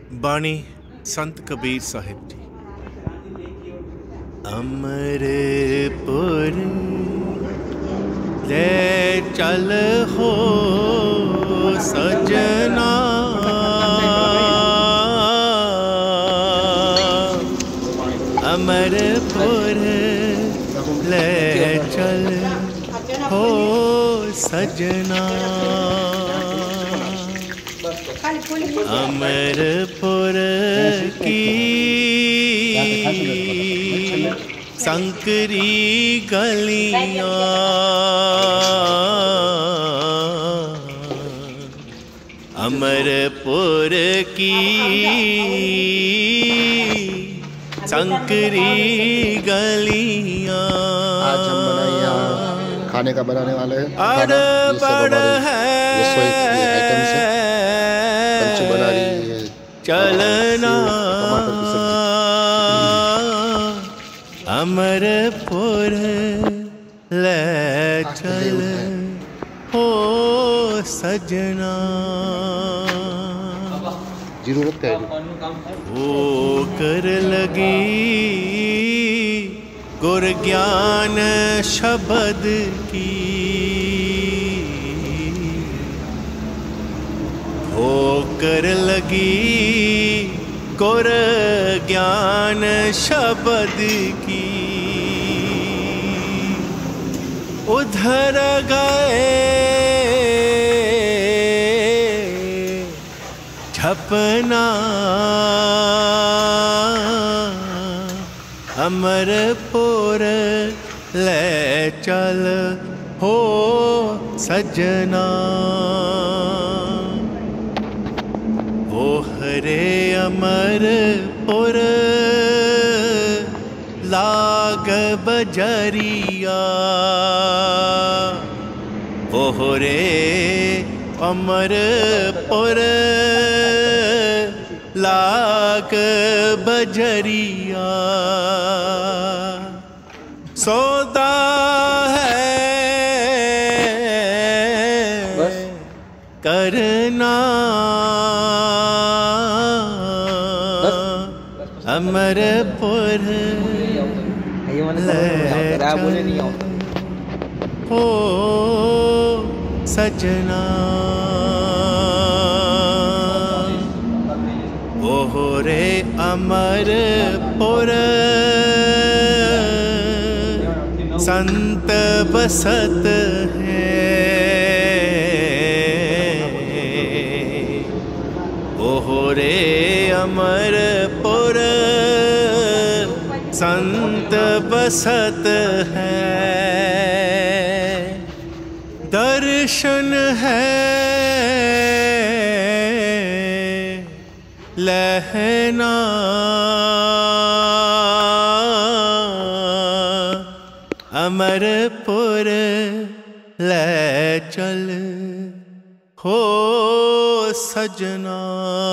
बाणी संत कबीर साहिब जी। अमरपुर ले चल हो सजना, अमरपुर ले चल हो सजना, अमरपुर की संकरी गलियां, अमरपुर की संकरी गलियां। आज हम खाने का बनाने वाले हैं। अरबड़ है आइटम्स है। पंचू बना रही है चलना, टमाटर की सब्जी। अमरपुर ले चल हो सजना, जरूरत है हो कर लगी गुर ज्ञान शब्द की, हो कर लगी गुर ज्ञान शब्द की। उधर गए झपना, अमरपुर ले चल हो सजना, वो हरे अमरपुर लाग बजरिया, वो हरे अमरपुर लाग बजरिया। सौदा है करना, अमरपुर ले हो सजना, ओ रे अमरपुर संत बसत है, ओ रे अमरपुर संत बसत है। दर्शन है लहना, अमरपुर ले चल हो सजना,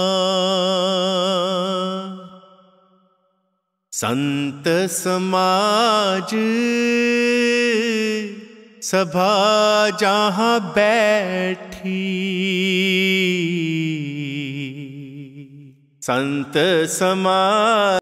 संत समाज सभा जहाँ बैठी, संत समाज